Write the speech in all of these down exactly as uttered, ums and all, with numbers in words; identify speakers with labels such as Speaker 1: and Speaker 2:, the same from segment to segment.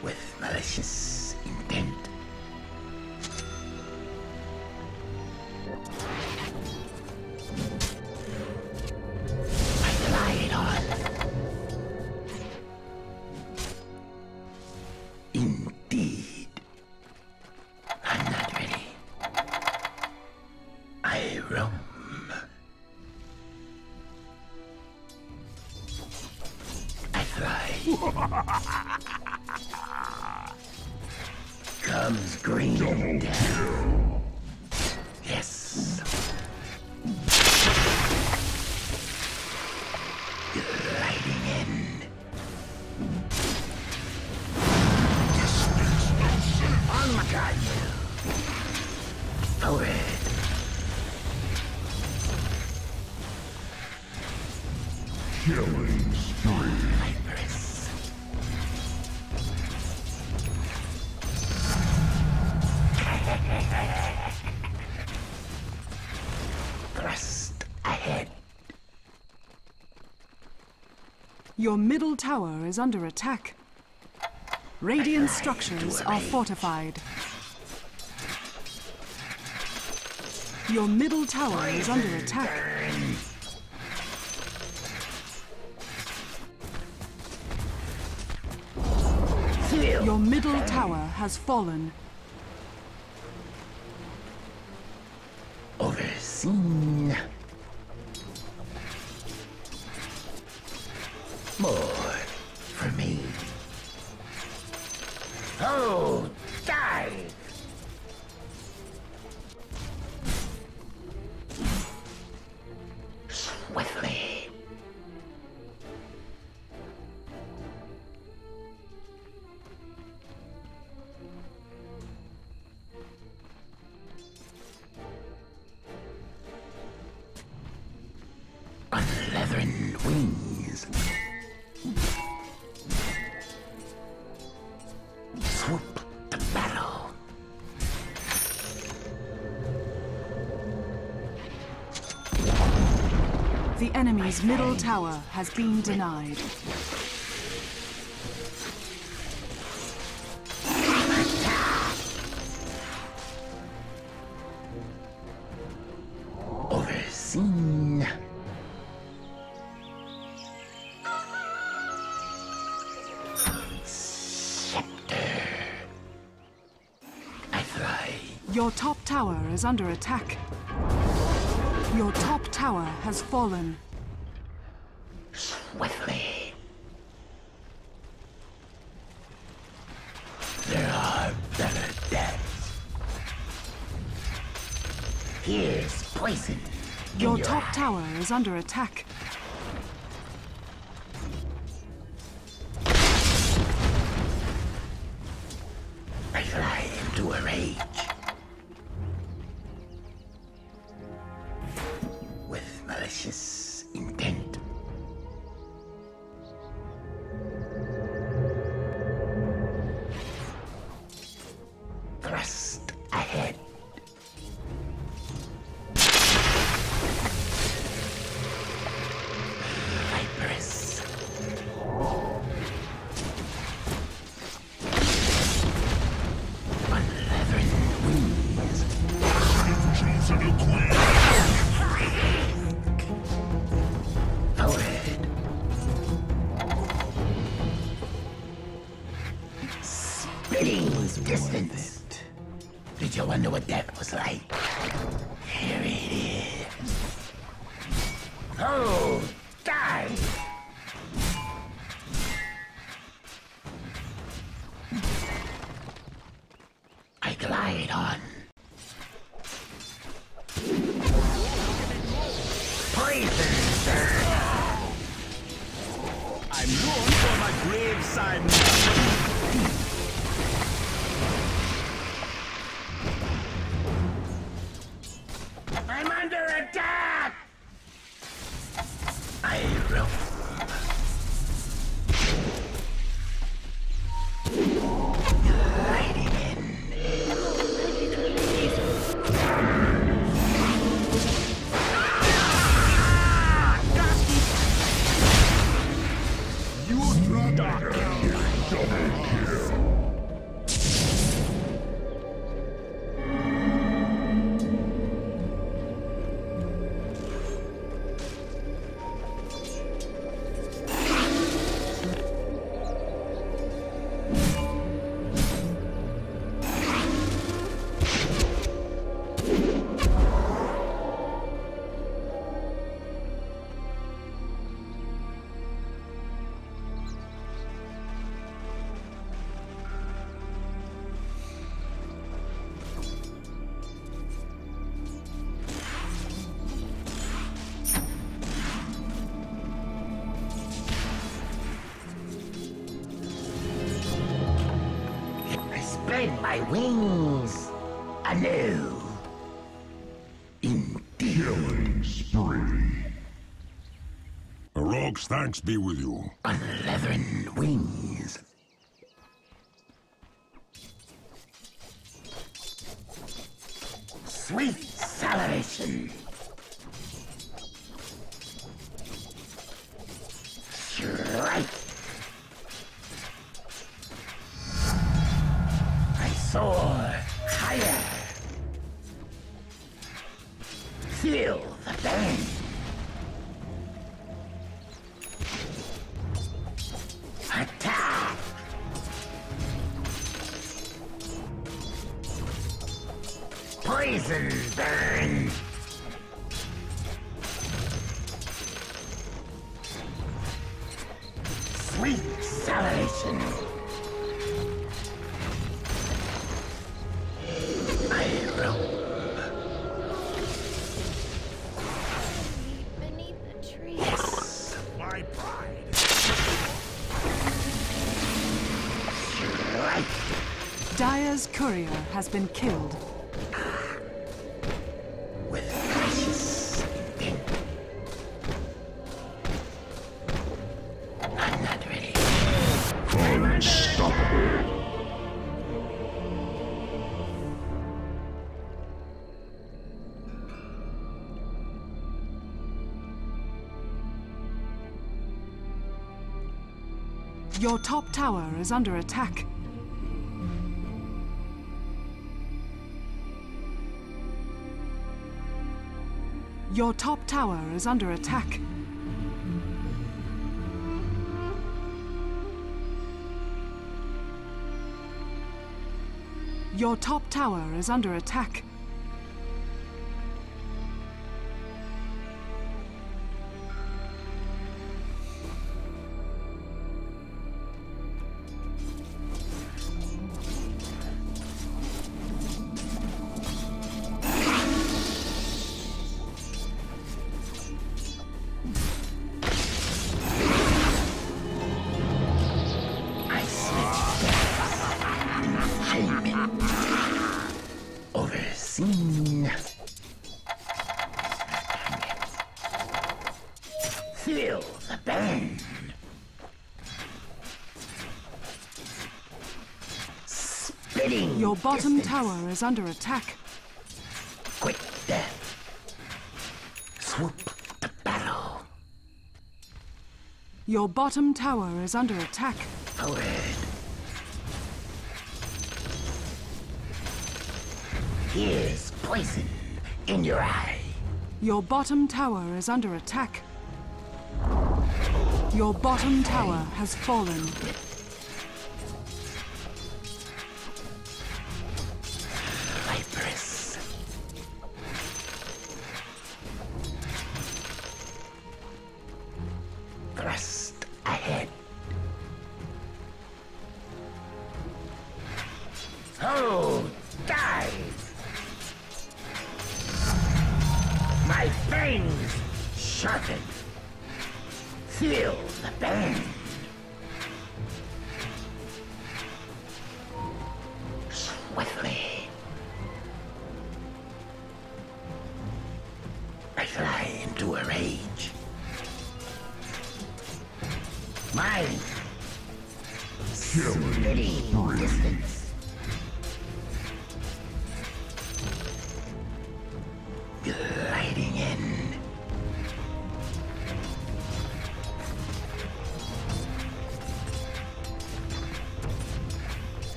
Speaker 1: with malicious intent. I glide on. Indeed. I'm not ready. I roam. I fly. Comes green down. Yes. Gliding in. On my god. Forward.
Speaker 2: Killing spree.
Speaker 1: Viperous. Thrust ahead.
Speaker 3: Your middle tower is under attack. Radiant structures are fortified. Your middle tower is under attack. Your middle tower has fallen.
Speaker 1: Overseen. More for me. Oh, dive! Swiftly. On leathern wings. Swoop to battle.
Speaker 3: The enemy's middle tower has been denied.
Speaker 1: Overseen. Scepter. I fly.
Speaker 3: Your top tower is under attack. Your top tower has fallen.
Speaker 1: Swiftly. There are better deaths. Here's poison. in
Speaker 3: Your
Speaker 1: your
Speaker 3: top
Speaker 1: eye.
Speaker 3: tower is under attack.
Speaker 1: I fly into a rage. With malicious intent. Thrust ahead. Viperous. On leathern wings.
Speaker 2: Vengeance and a queen.
Speaker 1: Forward. Spitting distance. Did you wonder what that was like? Here it is. Oh, die! I glide on. Poison, sir!
Speaker 4: I'm known for my graveside.
Speaker 1: I'm under attack! I roam. Gliding in.
Speaker 4: You
Speaker 1: Spread my wings anew. Indeed.
Speaker 2: Killing spree. Rogue's thanks be with you.
Speaker 1: On leathern wings. Sweet salivation. Strike. I soar higher. Feel the burn. Attack. Poison burn. Sweet salivation. I roam.
Speaker 5: Beneath the tree.
Speaker 1: Yes.
Speaker 4: My pride.
Speaker 1: Right.
Speaker 3: Dire's courier has been killed.
Speaker 1: With precious intent. I'm not ready.
Speaker 2: Unstoppable.
Speaker 3: Your top tower is under attack. Your top tower is under attack. Your top tower is under attack.
Speaker 1: I switch payment. Overseen. Feel the burn. Spitting.
Speaker 3: Your bottom
Speaker 1: distance.
Speaker 3: tower is under attack.
Speaker 1: Quick death. Swoop the battle.
Speaker 3: Your bottom tower is under attack.
Speaker 1: Forward. Here's poison in your eye.
Speaker 3: Your bottom tower is under attack. Your bottom tower has fallen.
Speaker 1: Viperous. Thrust ahead. Oh, dive! My fangs sharpen. Feel the burn. Swiftly. I fly into a rage. Mine. Spitting distance. Gliding in.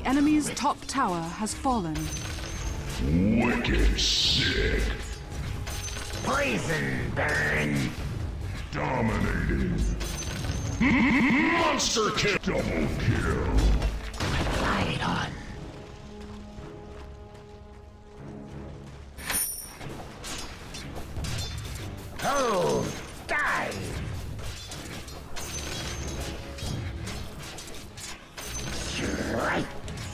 Speaker 3: The enemy's top tower has fallen.
Speaker 2: Wicked sick.
Speaker 1: Poison burn.
Speaker 2: Dominating. Monster kill. Double kill.
Speaker 1: Light on. Oh, dive. Right.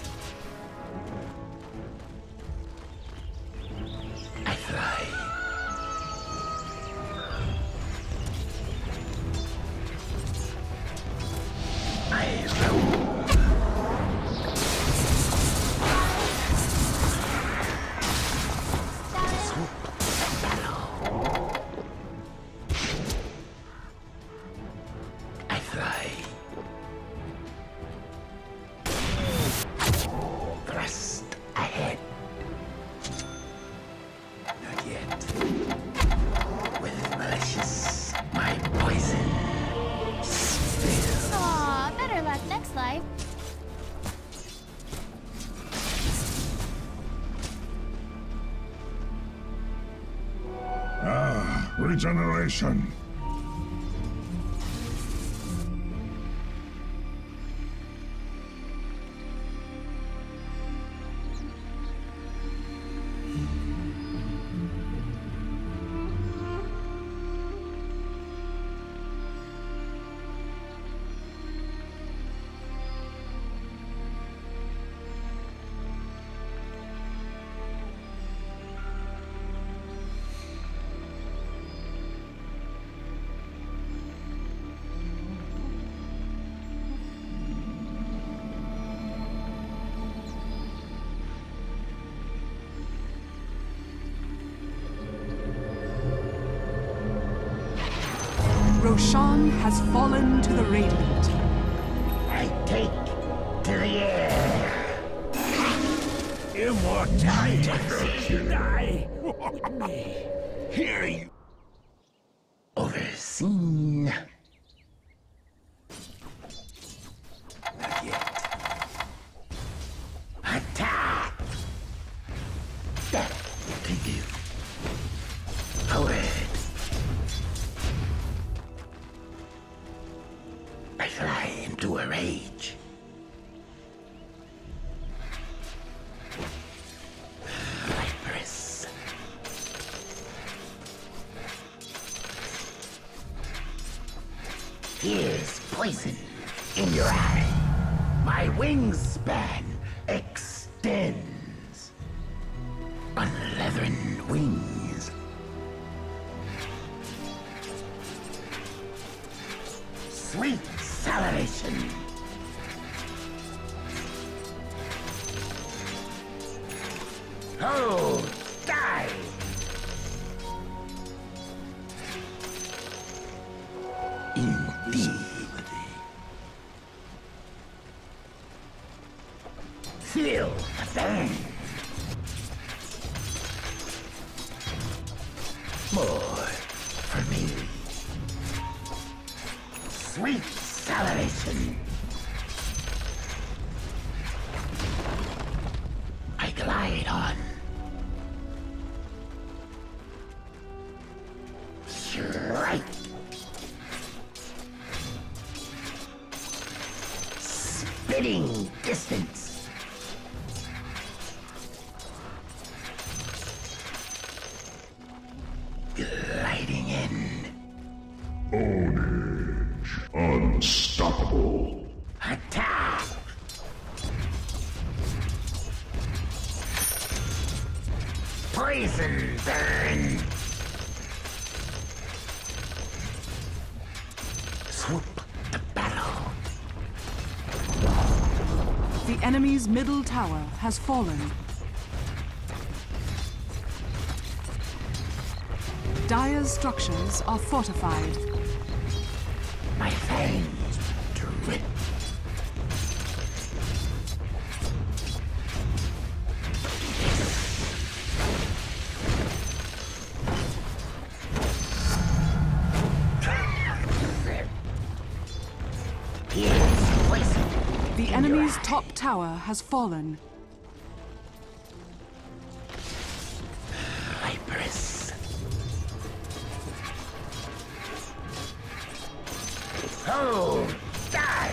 Speaker 1: I fly. I roll.
Speaker 2: Regeneration.
Speaker 3: Roshan has fallen to the Radiant.
Speaker 1: I take to the air.
Speaker 4: Immortality. Die with me. Hear you.
Speaker 1: Overseen. Not yet. Attack. That to do. Forward. I fly into a rage. Viperous. Here's poison in your eye. My wingspan extends. Unleathern wings. Sweet salivation. Oh, die! Indeed. Feel the burn. More for me. Sweet salivation. I glide on. Strike. Spitting distance. Gliding in.
Speaker 2: Ownage. Unstoppable.
Speaker 1: Attack! Poison burn! Swoop the battle.
Speaker 3: The enemy's middle tower has fallen. Dire's structures are fortified.
Speaker 1: My fangs drip.
Speaker 3: The enemy's top tower has fallen.
Speaker 1: Viperous. Oh, die!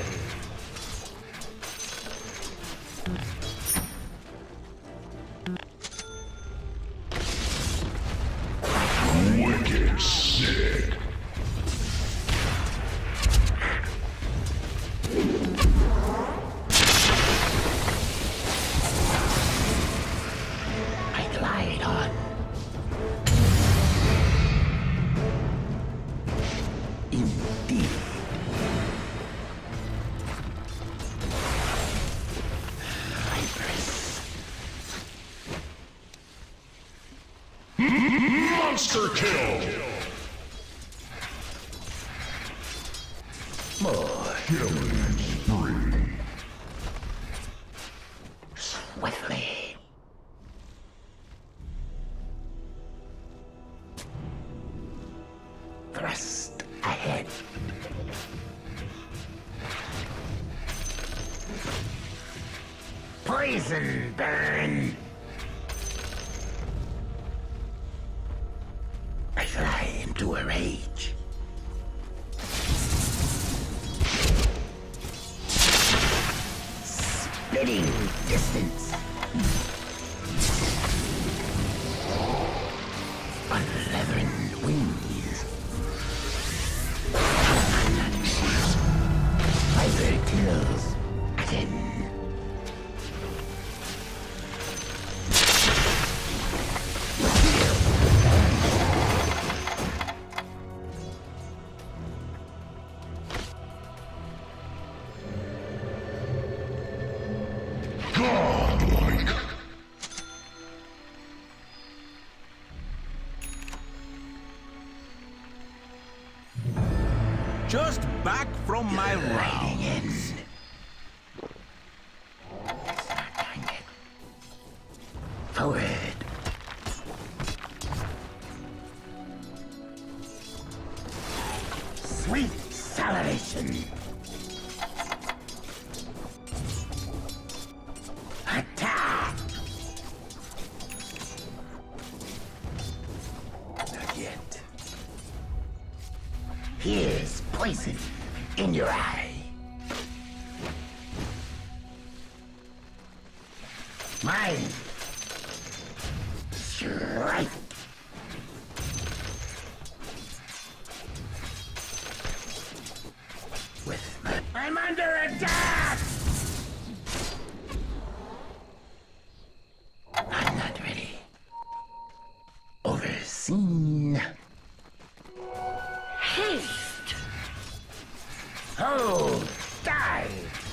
Speaker 2: Wicked sick.
Speaker 1: I glide on. Indeed. Viperous.
Speaker 2: Monster kill.
Speaker 1: More
Speaker 2: Killing spree.
Speaker 1: swiftly. Thrust ahead. Poison burn. I fly into a rage. Splitting distance. Unleavened wings. Viper kills again.
Speaker 2: Godlike.
Speaker 4: Just back from my round.
Speaker 1: In. It's not done yet. Forward. Sweet salivation. Attack. Not yet. Here's poison in your eye. Mine. Strike. With my... I'm under attack! I'm not ready. Overseen. Haste! Oh, die!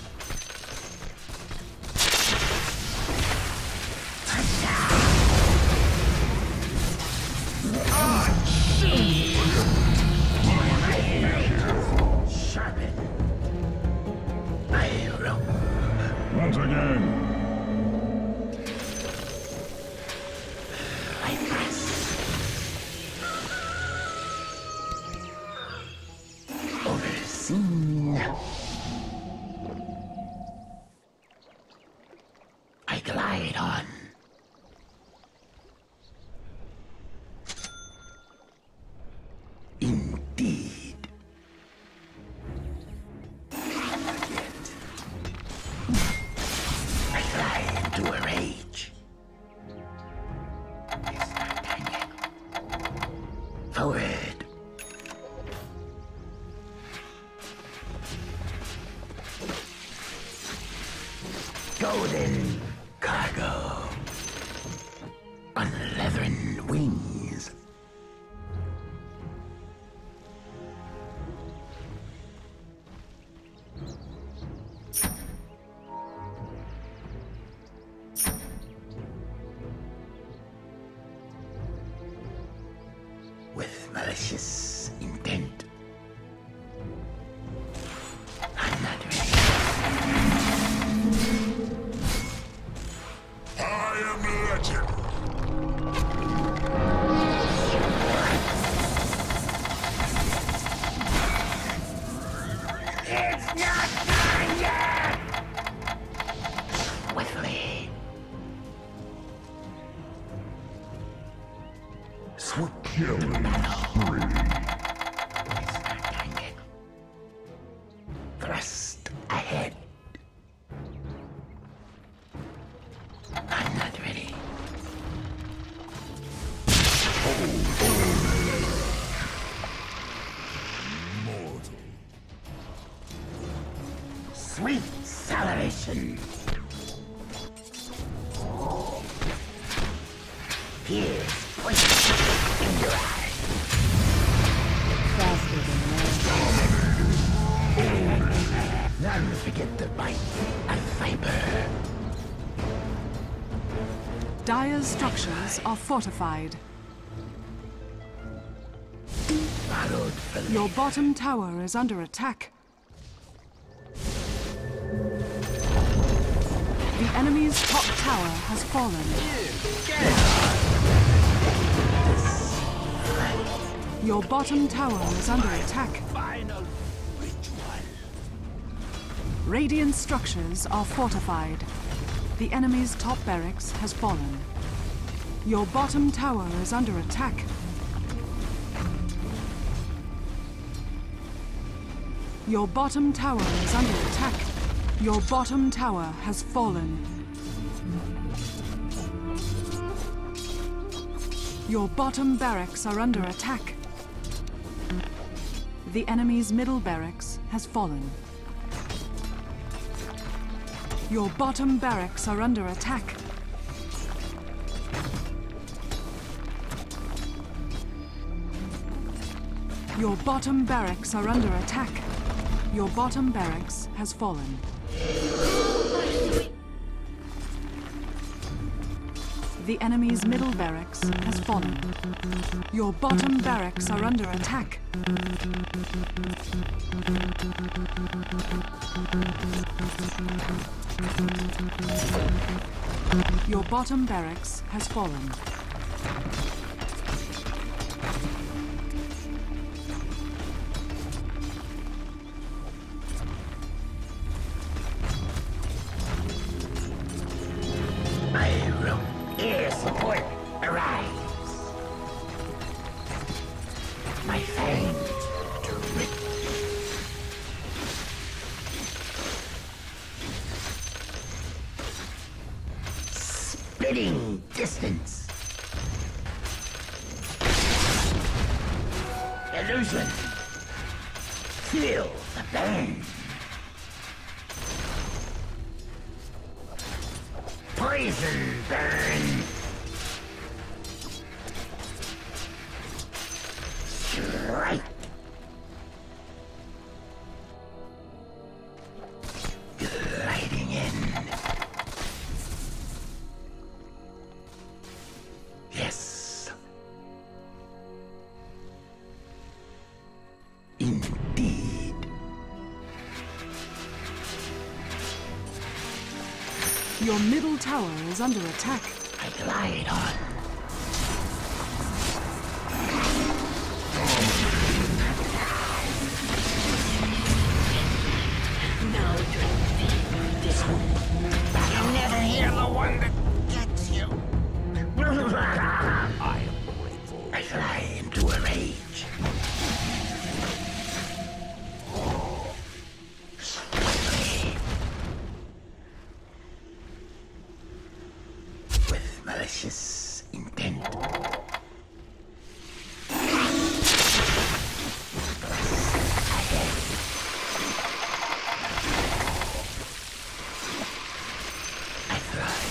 Speaker 1: Sharpen. I roam.
Speaker 2: Once again.
Speaker 1: I press. Overseen. I glide on. Indeed. Not yet. I fly into a rage. It's not done yet. Forward. Golden cargo. Unleavened wings. With malicious intent. I'm not ready.
Speaker 2: I am legend.
Speaker 1: It's not done yet! Swoop.
Speaker 2: Killing spree.
Speaker 1: It's not done yet. Thrust ahead. I'm not ready.
Speaker 2: Mortal.
Speaker 1: Sweet salivation. Here's poison in your eye.
Speaker 5: Faster than light.
Speaker 1: None forget the bite of viper.
Speaker 3: Dire's structures are fortified.
Speaker 1: Borrowed from
Speaker 3: Your bottom tower is under attack. The enemy's top tower has fallen. Your bottom tower is under attack.
Speaker 1: final ritual.
Speaker 3: Radiant structures are fortified. The enemy's top barracks has fallen. Your bottom tower is under attack. Your bottom tower is under attack. Your bottom tower has fallen. Your bottom barracks are under attack. The enemy's middle barracks has fallen. Your bottom barracks are under attack. Your bottom barracks are under attack. Your bottom barracks has fallen. The enemy's middle barracks has fallen. Your bottom barracks are under attack. Your bottom barracks has fallen.
Speaker 1: My rope air support arrives. My fangs to rip. Spitting distance. Illusion. Feel the burn. Poison burn. Strike. Gliding in. Yes. Indeed.
Speaker 3: Your middle tower is under attack.
Speaker 1: I glide on.
Speaker 6: No drink this one. You'll never hear the one that gets you.
Speaker 1: I am grateful. I fly into a rage. Swiftly. With malicious intent. I fly.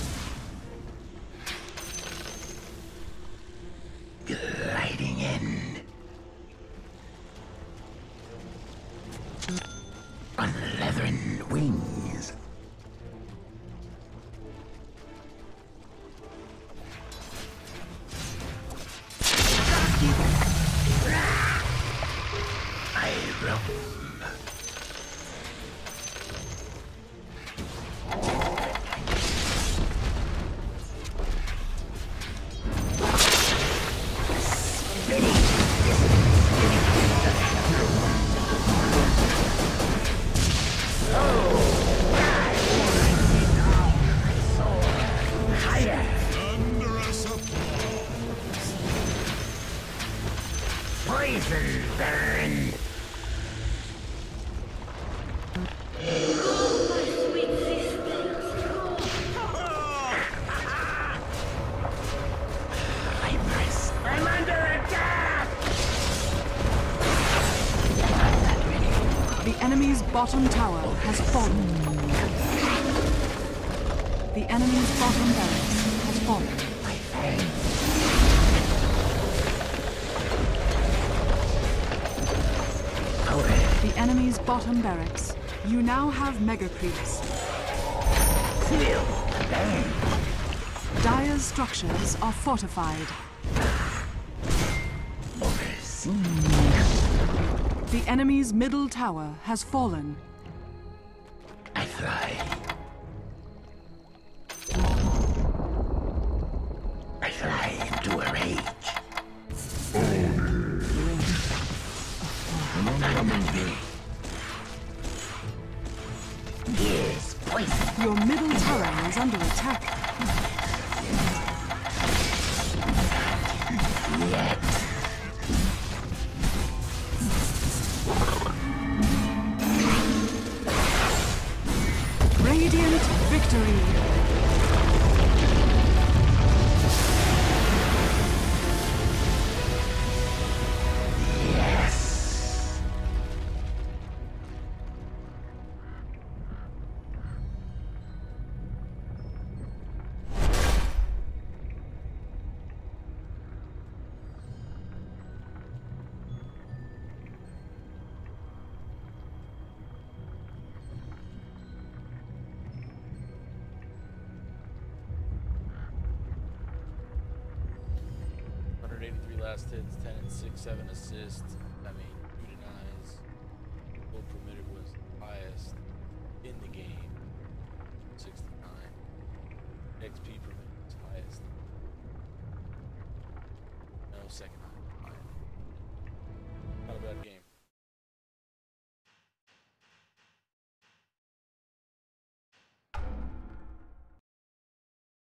Speaker 1: Gliding in. On leathern wings. I roam.
Speaker 2: Under us applause.
Speaker 1: poison burn. Vipers, I'm under attack!
Speaker 3: The enemy's bottom tower has fallen. The enemy's bottom barracks has fallen.
Speaker 1: My fangs.
Speaker 3: The enemy's bottom barracks. You now have mega creeps.
Speaker 1: Feel the bang.
Speaker 3: Dire's structures are fortified.
Speaker 1: Overseen.
Speaker 3: The enemy's middle tower has fallen.
Speaker 1: I fly. I fly into a rage. Here's poison.
Speaker 3: Your middle tower is under attack.
Speaker 1: Yet.
Speaker 3: Radiant victory.
Speaker 1: Yes.
Speaker 5: one eighty-three last hits, ten and six, seven assists. I mean, two denies. Goal permitted was highest in the game, sixty-nine. X P permitted was highest. No second highest. Not a bad game.